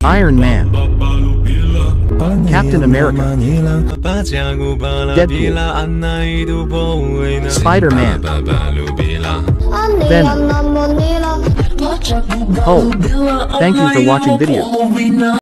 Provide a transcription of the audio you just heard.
Iron Man, Captain America, Deadpool, Spider-Man, Venom, Hulk. Thank you for watching video.